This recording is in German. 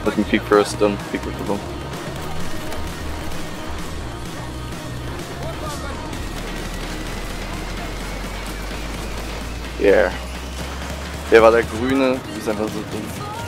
Let me peek first, dann peek with the bomb. Yeah. Der war der Grüne, die ist einfach so dumm.